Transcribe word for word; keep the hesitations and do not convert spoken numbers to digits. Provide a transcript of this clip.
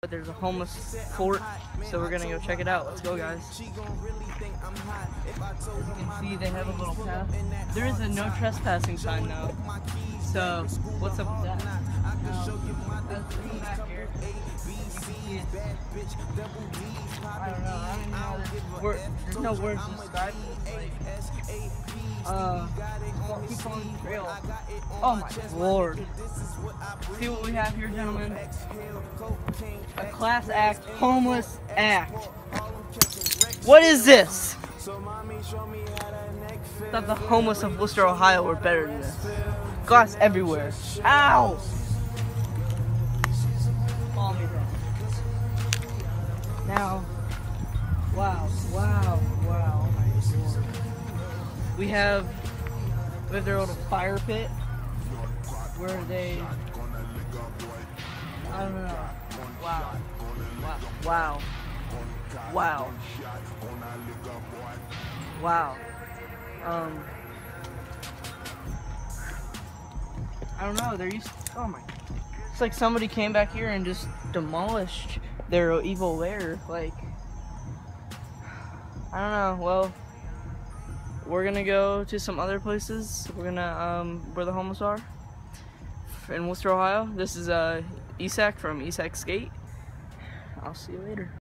There's a homeless fort, so we're gonna go check it out. Let's go, guys. As you can see, they have a little path. There is a no trespassing sign now. So, what's up with that? Now, let's come back here. You can see it. I don't know. I don't know. There's, word, there's no words to describe it. Like, uh, keep on the trail. Oh my lord. See what we have here, gentlemen? A class act, homeless act. What is this? I thought the homeless of Wooster, Ohio were better than this. Glass everywhere. Ow! Follow me down. Now, wow, wow, wow, oh my lord. We have, we have their little fire pit where they, I don't know. Wow. Wow. Wow. Wow. Wow. Um. I don't know. They're used. To, oh my. It's like somebody came back here and just demolished their evil lair. Like. I don't know. Well, we're gonna go to some other places. We're gonna um where the homeless are in Wooster, Ohio. This is uh Isak from Isak Skate. I'll see you later.